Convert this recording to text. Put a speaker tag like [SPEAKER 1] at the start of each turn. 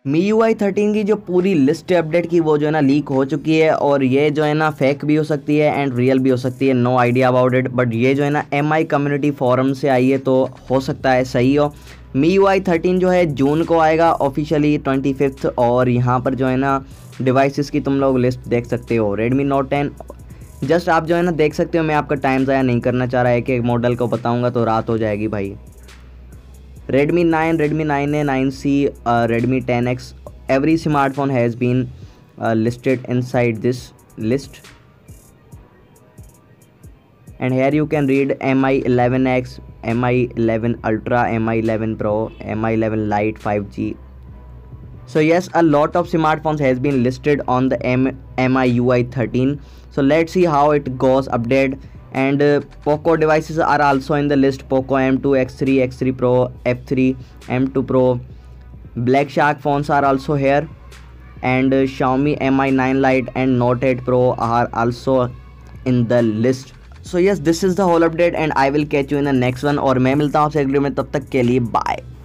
[SPEAKER 1] MIUI 13 की जो पूरी लिस्ट है अपडेट की वो जो है ना लीक हो चुकी है, और ये जो है ना फेक भी हो सकती है एंड रियल भी हो सकती है, no idea about it. But ये जो है ना MI कम्युनिटी फोरम से आई है, तो हो सकता है सही हो। MIUI 13 जो है जून को आएगा ऑफिशियली 25th, और यहाँ पर जो है ना डिवाइसेस की तुम लोग लिस्ट देख सकते हो। Redmi Note 10 जस्ट आप जो है ना देख सकते हो, मैं आपका टाइम ज़ाया नहीं करना चाह रहा है कि एक मॉडल को बताऊँगा तो रात हो जाएगी भाई। Redmi 9, Redmi 9A, 9C, Redmi 10X, every smartphone has been listed inside this list. And here you can read MI 11X, MI 11 Ultra, MI 11 Pro, MI 11 Lite 5G. So yes, a lot of smartphones has been listed on the MIUI 13. So let's see how it goes update. And Poco devices are also in the list. Poco M2, X3, X3 Pro, F3, M2 Pro. Black Shark phones are also here, and Xiaomi Mi 9 Lite and Note 8 Pro are also in the list. So yes, this is the whole update and I will catch you in the next one, और मैं मिलता हूँ आपसे अगले में, तब तक के लिए बाय।